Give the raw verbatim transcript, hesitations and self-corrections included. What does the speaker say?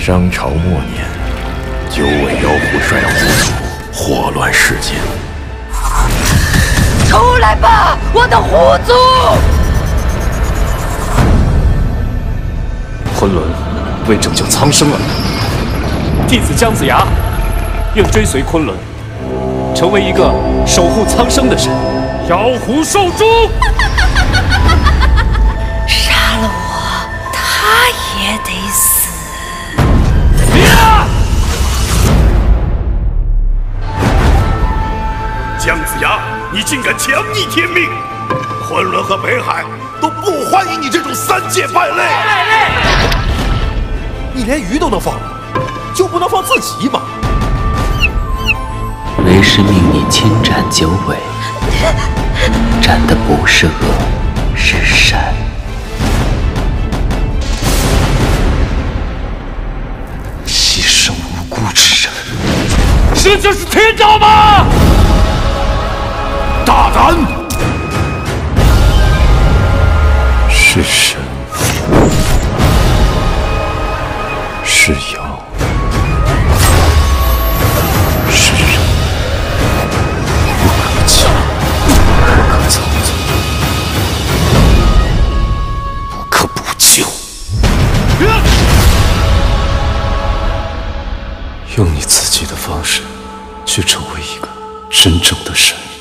商朝末年，九尾妖狐率狐族祸乱世间。 出来吧，我的狐族！ 昆仑为拯救苍生而来，弟子姜子牙愿追随昆仑，成为一个守护苍生的神。妖狐受诛！ 杀了我，他也得死。 呀！ 姜子牙，你竟敢强逆天命！昆仑和北海都不欢迎你这种三界败类！ 败类！ 你连鱼都能放，就不能放自己吗？ 为师命你千斩九尾，斩的不是恶，是善。 牺牲无辜之人，这就是天道吗？ 大胆！ 是神，是妖，是人，不可欺，不可操纵，不可补救。用你自己的方式去成为一个真正的神。